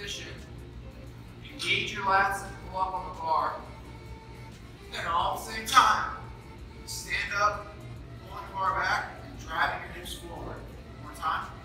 position, engage your lats and pull up on the bar. And all at the same time, stand up, pulling the bar back, and driving your hips forward. One more time.